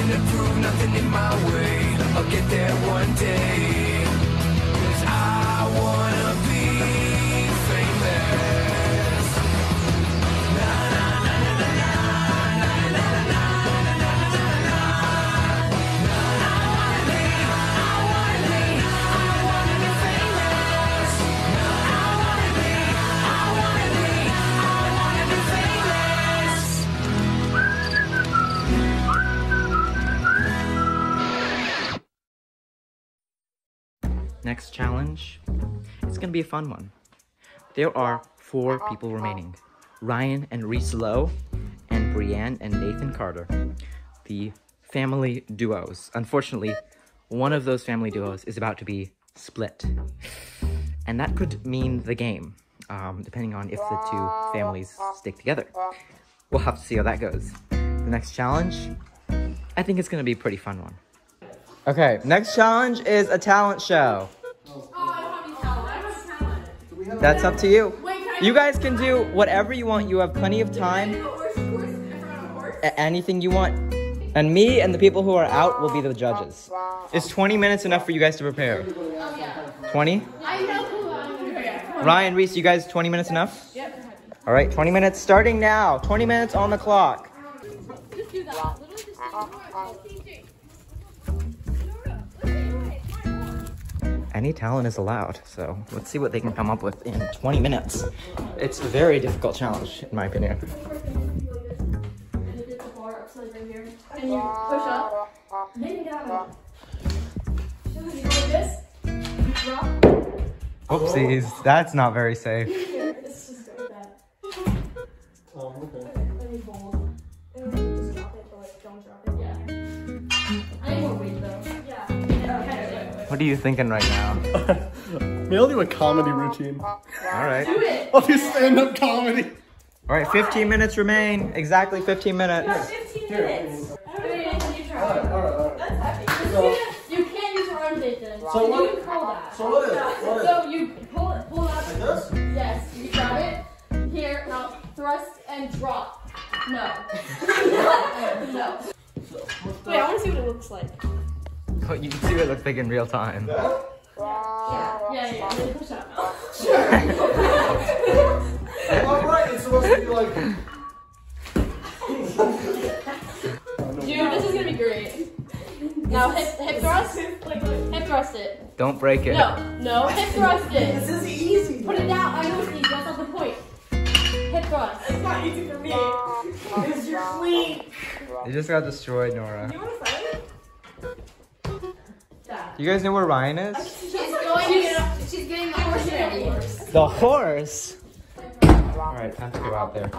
to prove nothing in my way. I'll get there one day. 'Cause I wanna be famous. Na na na na na na na na na na na na. I wanna be famous. I wanna be famous. Next challenge, it's gonna be a fun one. There are 4 people remaining. Ryan and Reese Lowe, and Breane and Nathan Carter. The family duos. Unfortunately, one of those family duos is about to be split. And that could mean the game, depending on if the 2 families stick together. We'll have to see how that goes. The next challenge, I think it's gonna be a pretty fun one. Okay, next challenge is a talent show. That's up to you. You guys can do whatever you want. You have plenty of time. Anything you want. And me and the people who are out will be the judges. Is 20 minutes enough for you guys to prepare? 20? Ryan, Reese, you guys 20 minutes enough? Yep. All right, 20 minutes starting now. 20 minutes on the clock. Just do that. Any talent is allowed, so let's see what they can come up with in 20 minutes. It's a very difficult challenge, in my opinion. And you push up. Lay down. You go like this. You drop. Oopsies, that's not very safe. It's just like that. Let me hold. And then just drop it, but like don't drop it. Yeah. I need more weight though. Yeah. What are you thinking right now? Maybe I'll do a comedy routine. All right. Do it. I'll do stand-up comedy. All right, 15 minutes remain. Exactly 15 minutes. You have 15 minutes. You try. All right. That's heavy. You can't use your arms, Nathan. So what? You can curl that. So what is? So you pull it up. Like this? Yes. You grab it. Here. Now thrust and drop. No. No. Wait, I want to see what it looks like. Oh, you can see what it looks like in real time. Yeah. Really push up. All right, it's supposed to be like. Dude, this is gonna be great. Now hip thrust. Hip thrust it. Don't break it. No, hip thrust it. This is easy. Put it down. I know it's easy. That's not the point. Hip thrust. It's not easy for me. Because you're clean. You just got destroyed, Nora. You want to fight it? You guys know where Ryan is? She's getting the horse ready. The horse? All right, time to go out there.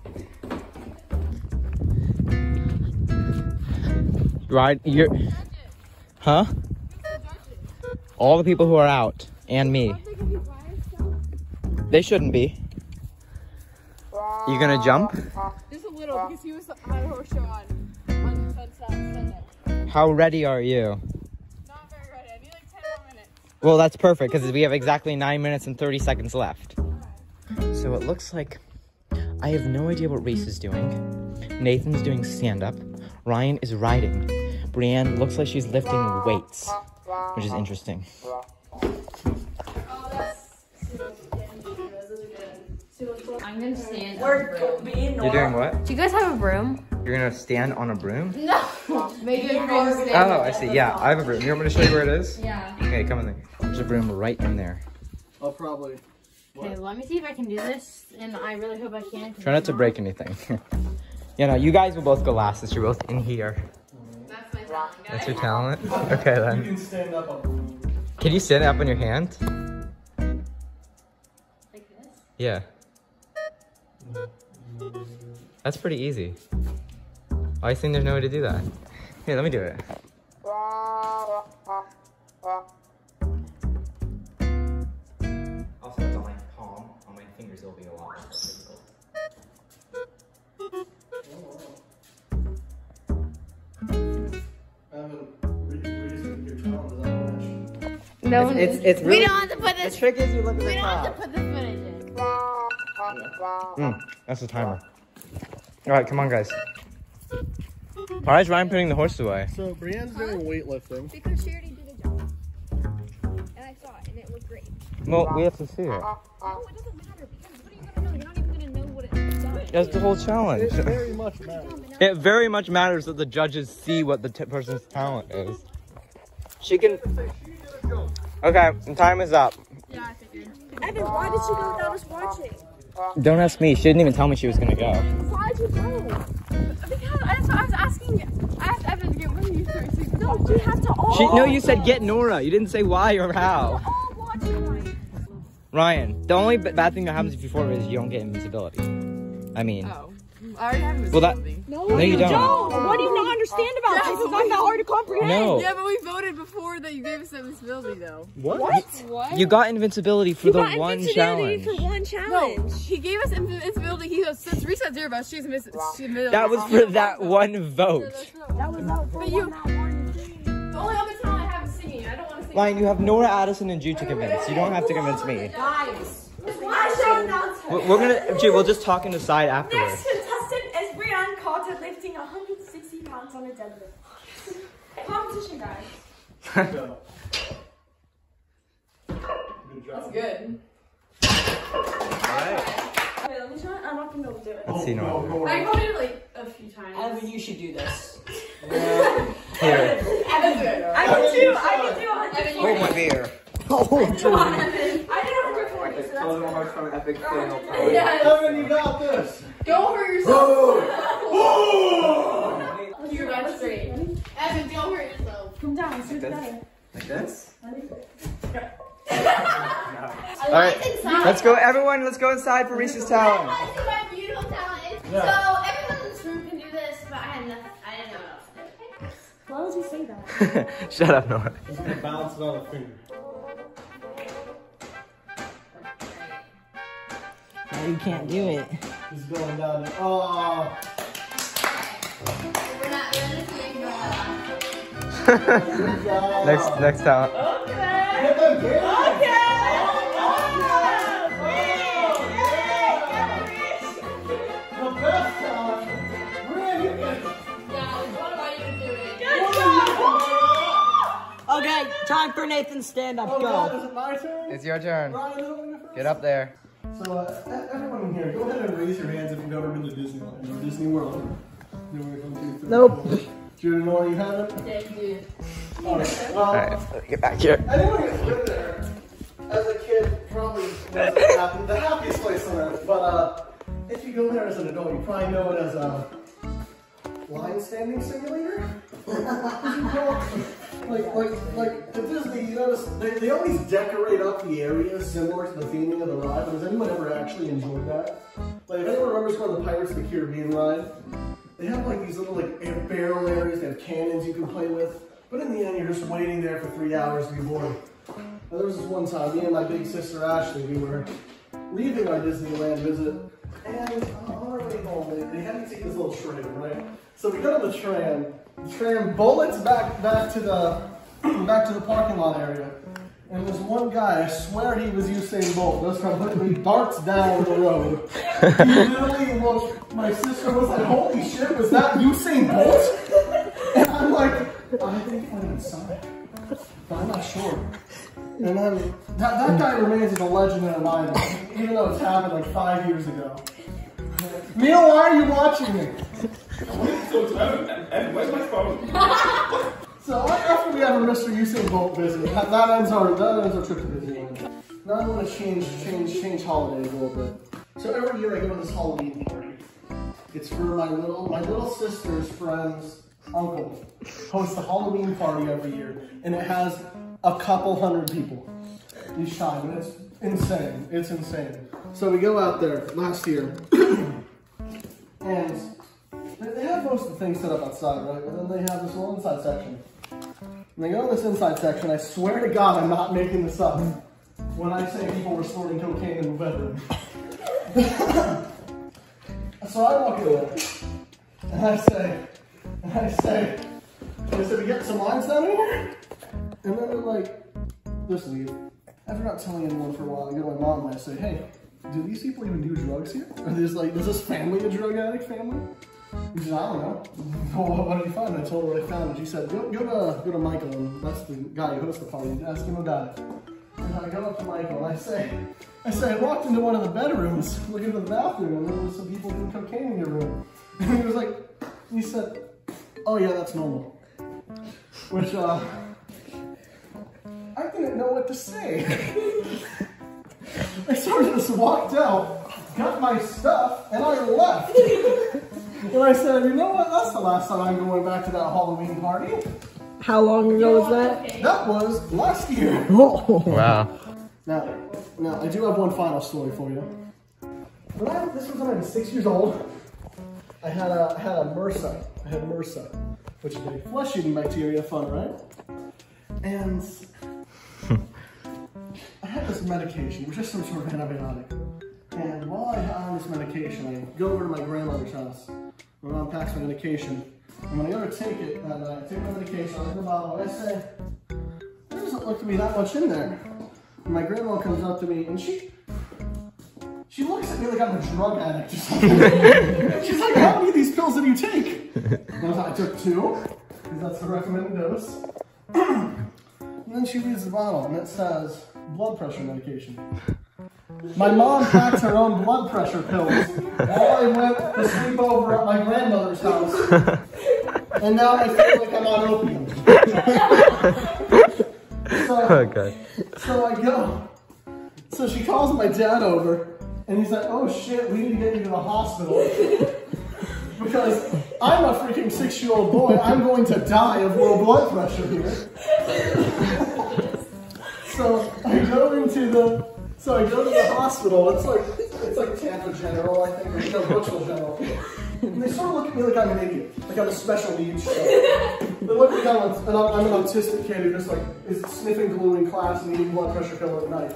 Right, huh? All the people who are out, and me. They shouldn't be. You gonna jump? Just a little, because he was on a horse show on Sunday. How ready are you? Not very ready. I need like 10 more minutes. Well, that's perfect, because we have exactly 9 minutes and 30 seconds left. So it looks like I have no idea what Reese is doing. Nathan's doing stand-up. Ryan is riding. Breane looks like she's lifting weights, which is interesting. I'm gonna stand on a We're broom. being You're doing what? Do you guys have a broom? You're gonna stand on a broom? No. Maybe a broom stand. Oh, I see. Yeah, I have a broom. You want me to show you where it is? Yeah. Okay, come in there. There's a broom right in there. I'll probably. Okay, let me see if I can do this, and I really hope I can. Try not to break anything. You know, you guys will both go last since you're both in here. That's my talent, guys. That's your talent? Okay, You then. can stand up on. Can you stand up on your hand? Like this? Yeah. That's pretty easy. I think there's no way to do that. Here, let me do it. Also, it's on my palm. On my fingers, it'll be a lot more difficult. No, It's really, we don't have to put this. the trick is you look at the We don't have top. to put this footage in. That's the timer. All right, come on, guys. Why is Ryan putting the horse away? So Breanne's doing weightlifting. Because she already did a job. And I saw it, and it looked great. Well, we have to see it. No, it doesn't matter, because what are you gonna know? You're not even gonna know what it's done. That's the whole challenge. It very much matters. It very much matters that the judges see what the person's talent is. She can. Okay, time is up. Yeah, I figured. Evan, why did she go without us watching? Don't ask me. She didn't even tell me she was gonna go. Why did you go? Because I was asking, I asked Evan to get with you first. No, we have to all. No, you said get Norah. You didn't say why or how. all watch it. Ryan, the only bad thing that happens if you forfeit is you don't get invincibility. I mean. Oh. I already have his Well, that. No, you don't. What do you not understand about this? It's not that hard to comprehend. No. Yeah, but we voted before that you gave us that invincibility, though. What? What? You got invincibility for the one challenge. For one No, challenge. he gave us invincibility. He goes, since Reese got 0 votes, she's invincible. That was for that one vote. That was not for But you- one thing. The only other talent I have is singing. I don't want to sing. Ryan, you have Norah, Addison, and Jude to convince. You don't have to convince me. Guys, I shall announce her. We're gonna, Jude, we'll just talk in the side afterwards. Next contestant is Breane Carter lifting 160 pounds on a deadlift. Competition, guys. Good job. Good. Okay, let me try. I'm not gonna be able to do it. Let's see, Norah. Go I on. voted like a few times. Evan, you should do this. Here. Evan, do it. I can do 140. Hold my beer. Oh, Come on, Evan. I did 140, so that's Epic fail. Yes. Evan, you got this. Don't hurt yourself. Oh! Keep your back straight. Evan, don't hurt yourself. Come down, it's better. Like this? All Alright, let's go, everyone, let's go inside for Reese's talent. My beautiful talent is Yeah. so everyone in this room can do this, but I had nothing. I didn't know what else to do. Why would you say that? Shut up, Norah. Just gonna bounce it on the finger. No, you can't do it. He's going down there. Oh. We're not really seeing Good job. Next talent. Get them, get them. The best talent. Breanne, you can. Yeah, what am I even doing? Okay, time for Nathan's stand-up. Oh, Go. God, is it my turn? It's your turn. Ryan, is it my first? Get up there. So, everyone in here, go ahead and raise your hands if you've ever been to Disneyland or Disney World. Nope. Jude and Norah, you haven't? Yeah, you do. Alright, Alright, get back here. anyone who's lived there as a kid probably wasn't the happiest place on earth. But if you go there as an adult, you probably know it as a line standing simulator. like at Disney, you notice they always decorate up the areas similar to the theming of the ride. But has anyone ever actually enjoyed that? Like if anyone remembers going to the Pirates of the Caribbean ride, they have like these little like barrel areas. They have cannons you can play with. But in the end, you're just waiting there for 3 hours to be bored. And there was this one time, me and my big sister Ashley, we were leaving our Disneyland visit, and on our way home, they had to take this little tram, right? So we got on the tram bullets back to the parking lot area. And this one guy, I swear he was Usain Bolt, just completely darts down the road. He literally looked, my sister was like, holy shit, was that Usain Bolt? And I'm like, I think he went inside, but I'm not sure. And then that guy remains as a legend and an idol, even though it's happened like 5 years ago. Neil, why are you watching me? And where's my phone? So after we have a Mr. Usain Bolt visit, that ends our trip to Disneyland. Now I want to change holidays a little bit. So every year I go to this Halloween party. It's for my little sister's friend's uncle hosts a Halloween party every year, and it has a couple hundred people each time, and it's insane. It's insane. So we go out there last year, and they have most of the things set up outside, right? And then they have this little inside section. And they go in this inside section. I swear to God, I'm not making this up when I say people were snorting cocaine in the bedroom. So I walk in there, and I say, we get some lines down here? And then they're like, just leave. After not telling anyone for a while, I go to my mom and I say, hey, do these people even do drugs here? Are they just like, is this family a drug addict family? He said, I don't know. Well, what did you find? I told her what I found, and she said, go to Michael, and that's the guy who hosts the party. Ask him about it. And I go up to Michael, and I say, I walked into one of the bedrooms, looking into the bathroom, and there was some people doing cocaine in your room. And he was like, he said, oh yeah, that's normal. Which, I didn't know what to say. I sort of just walked out, got my stuff, and I left. And I said, you know what, that's the last time I'm going back to that Halloween party. How long ago was that? That was last year. Wow. Now, I do have one final story for you. This was when I was 6 years old. I had a MRSA. I had MRSA, which is a flesh-eating bacteria. Fun, right? And I had this medication, which is some sort of antibiotic. And while I had on this medication, I go over to my grandmother's house. My mom packs my medication. And when I go to take it, I take my medication, I look in the bottle, and I say, there doesn't look to be that much in there. And my grandma comes up to me, and she looks at me like I'm a drug addict or something. She's like, how many of these pills did you take? And I was like, I took 2, because that's the recommended dose. And then she reads the bottle, and it says, blood pressure medication. My mom packed her own blood pressure pills while I went to sleep over at my grandmother's house. And now I feel like I'm on opium. So I go. So she calls my dad over, and he's like, oh shit, we need to get you to the hospital. Because I'm a freaking 6-year-old boy, I'm going to die of low blood pressure here. So I go to the hospital. It's like Tampa General, I think, or Brooksville General. And they sort of look at me like I'm an idiot, like I'm a special needs child. They look at me like I'm an autistic kid who just like is sniffing glue in class and eating blood pressure pill at night.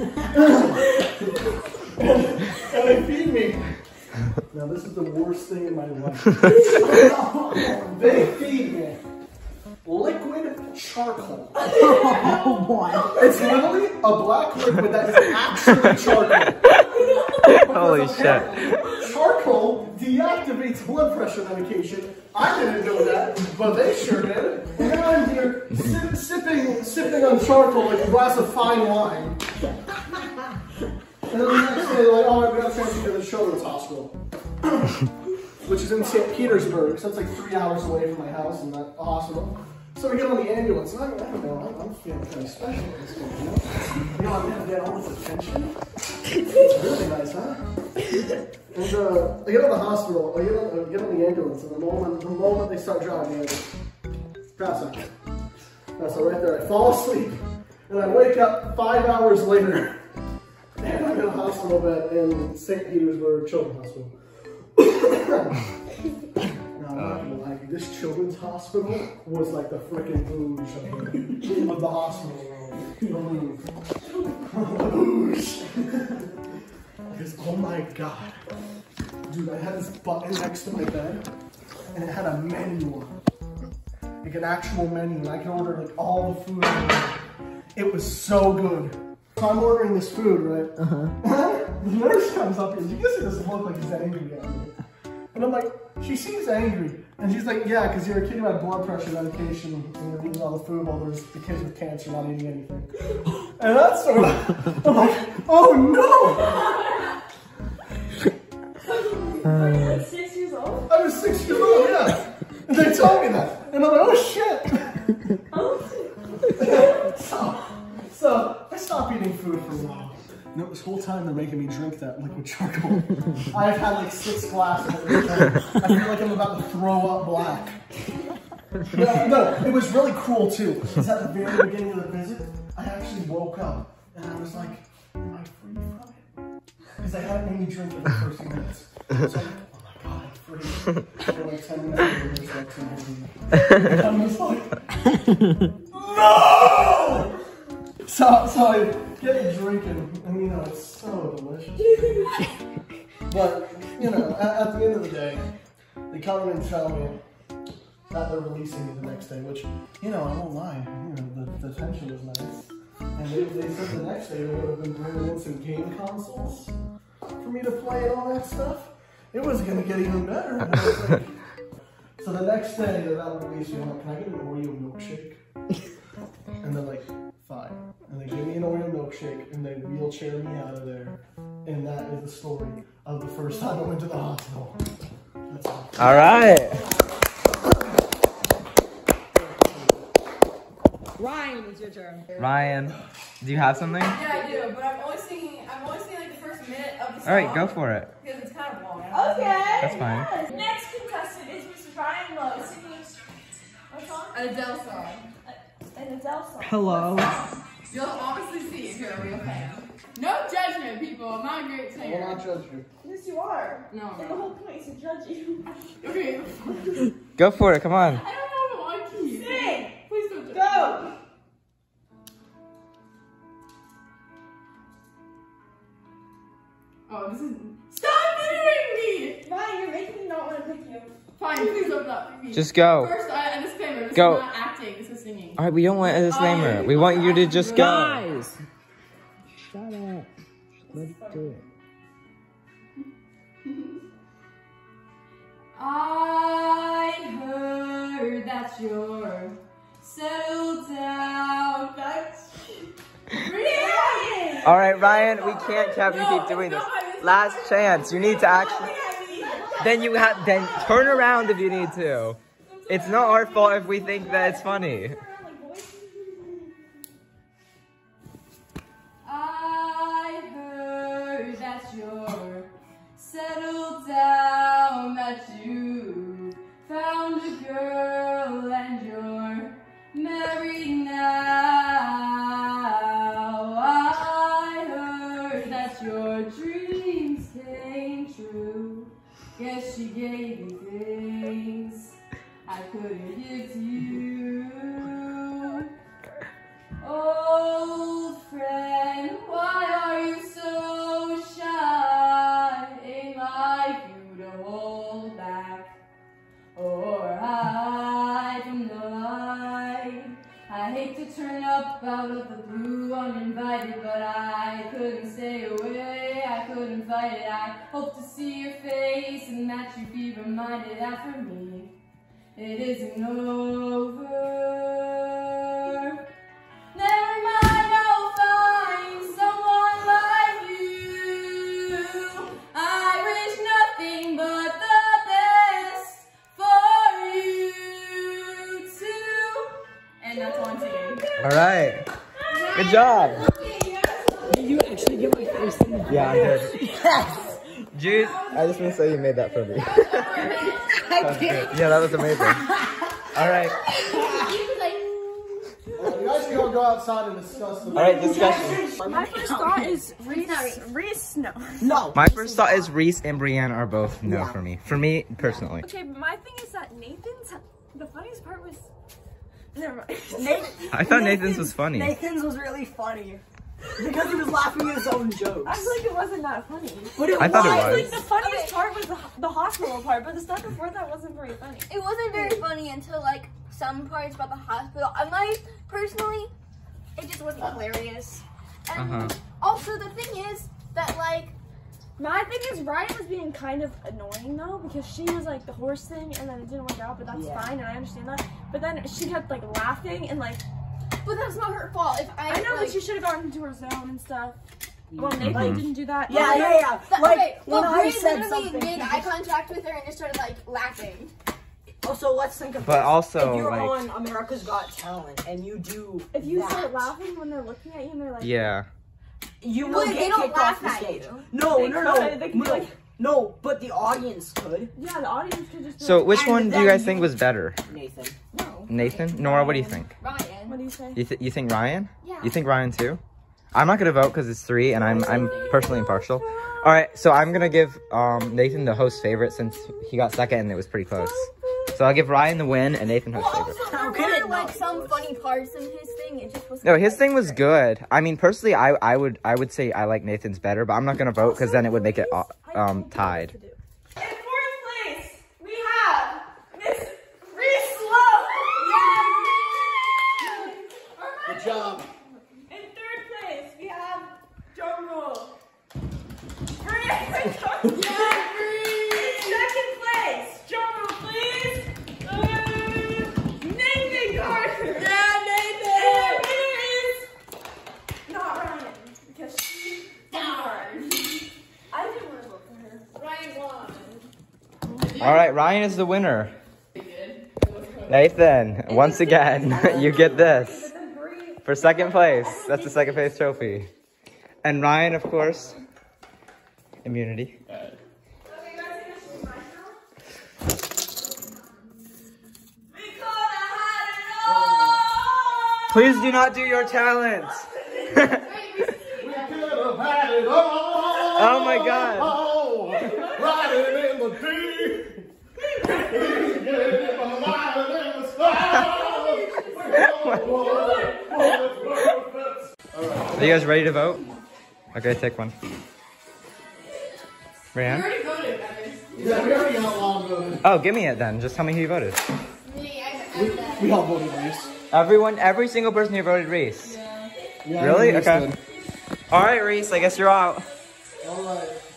and they feed me. Now this is the worst thing in my life. They feed me liquid charcoal. Oh boy. It's literally a black liquid that is actually charcoal. Holy shit. Charcoal deactivates blood pressure medication. I didn't know that, but they sure did. And now I'm here sipping on charcoal like a glass of fine wine. And then the next day they're like, oh, we gotta transfer you to the children's hospital. Which is in St. Petersburg, so it's like 3 hours away from my house and that hospital. So we get on the ambulance, and I don't know, I'm feeling kind of special at this point, you know? You know, I'm gonna get all this attention. It's really nice, huh? And I get on the hospital, I get on the ambulance, and the moment they start driving me, I pass out. Pass out right there, I fall asleep, and I wake up 5 hours later, and I'm in a hospital bed in St. Petersburg Children's Hospital. Now, I'm not gonna lie, this children's hospital was like the freaking booze of the hospital room. The booze. Because, oh my god. Dude, I had this button next to my bed, and it had a menu on it. Like an actual menu, and I could order like all the food. It was so good. So I'm ordering this food, right? The nurse comes up and you can see this look like he's angry at me. And I'm like, she seems angry. And she's like, yeah, because you're a kid who had blood pressure medication and you're eating all the food while there's the kids with cancer not eating anything. And that's sort of, I'm like, oh no! Were you like 6 years old? I was 6 years old, yeah. And they told me that. And I'm like, oh shit! So I stopped eating food for a while. No, this whole time they're making me drink that liquid charcoal. I've had like 6 glasses of it. I feel like I'm about to throw up black. No, it was really cruel too. Because at the very beginning of the visit, I actually woke up and I was like, am I free from it? Because they hadn't made me drink in the first few minutes. So I'm like, oh my god, I'm free. For like 10 minutes later, there's like 2 minutes. And I'm just like, no! So I get drinking, and you know, it's so delicious. But, you know, at the end of the day, they come in and tell me that they're releasing me the next day, which, you know, I won't lie, you know, the tension was nice. And they said the next day they would have been bringing in some game consoles for me to play and all that stuff. it was gonna get even better. And I was like, so the next day they're out with Reese, I'm like, can I get an Oreo milkshake? And they're like, fine. And they give me an Oreo milkshake and they wheelchair me out of there. And that is the story of the first time I went to the hospital. That's all. All right. Ryan, it's your turn. Ryan, do you have something? Yeah, I do, but I'm only singing like the first minute of the song. All right, go for it. Because it's kind of long. Okay. That's fine. Yes. Next contestant is Mr. Ryan Lowe singing what song? An Adele song. An Adele song. Hello. You'll obviously see if you're a real fan. No judgment, people. I'm not a great I will singer. not judge you. Yes, you are. No. The whole point is to judge you. Okay. Go for it. Come on. I don't know the one key. Sing. Please don't judge Go. me. Oh, this is. Stop videoing me! Ryan, you're making me not want to pick you. Fine, please don't pick me. Just go. First, a disclaimer. This Go. is not acting. This is singing. All right, we don't want a disclaimer. We want you to just go. Guys. Shut up. Let's do it. I heard that you're settled down. That's Breane! All right, Ryan, we can't have you keep doing this. Last chance. You need to actually. Then turn around if you need to. It's not our fault if we think that it's funny. I heard that you're settled down, that you found a girl and you're married now. I heard that your dreams came true. Guess she gave you things I couldn't give to you. Old friend, why are you so shy? Ain't like you to hold back or hide from the light. I hate to turn up out of the blue uninvited, but I couldn't stay away, I couldn't fight it. I hope to see your face and that you be reminded that for me it isn't over. Never mind, I'll find someone like you. I wish nothing but the best for you too. And that's all I'm singing. All right. Good job. Did you actually get my face in the Yeah, I did. Yes! Jude, I just want to say you made that for me. I did. Yeah, that was amazing. All right. You guys can all go outside and discuss the. All right, discussion. My first thought is Reese. No. No. My first thought is Reese and Breane are both no for me. For me, personally. Okay, but my thing is that Nathan's. The funniest part was. Never mind. I thought Nathan's was funny. Nathan's was really funny. Because he was laughing at his own jokes. I feel like it wasn't that funny. But it I thought it I feel was. like the funniest part was the hospital part, but the stuff before that wasn't very funny. It wasn't very funny until like some parts about the hospital. Personally, it just wasn't hilarious. And also the thing is that like My thing is Ryan was being kind of annoying though, because she was like the horse thing and then it didn't work out, but that's fine and I understand that. But then she kept like laughing and like, but that's not her fault. If I know, like, but she should have gotten into her zone and stuff. Well, Nathan didn't do that. Yeah. Like, okay, when well, I Breane said literally something, made eye contact with her and just started like laughing. Also, let's think of But this. also, if you're like- on America's Got Talent and you do If you that, start laughing when they're looking at you and they're like, Yeah. you No, will they get don't kicked off the laugh at stage. you. No, They could, they could be like- no, but the audience could. yeah, the audience could just be So like, which And one do then you guys you- think was better? Nathan. no. Nathan? Nora, what do you think? Ryan. What do you say? You think Ryan? Yeah. You think Ryan too? I'm not gonna vote because it's 3 and I'm personally impartial. All right, so I'm gonna give Nathan the host favorite since he got second and it was pretty close. So I'll give Ryan the win and Nathan host favorite. There could it were not like be some close? funny parts in his thing. It just was. No, his thing was good. I mean, personally, I would say I like Nathan's better, but I'm not gonna vote because then it would make it tied. In fourth place, we have Miss Reese Lowe. Good job. In third place, we have drum roll. Breane. All right, Ryan is the winner. Nathan, once again, you get this for second place. That's the second place trophy. And Ryan, of course, immunity. Please do not do your talents. Oh my God. Are you guys ready to vote? Okay, take one. Breane? We already voted, guys. Yeah, we already outlawed voting. Oh, give me it then. Just tell me who you voted. We all voted Reese. Everyone, every single person here voted Reese. Yeah. Yeah, Really? Reese Okay. did. All right, Reese, I guess you're out. All right.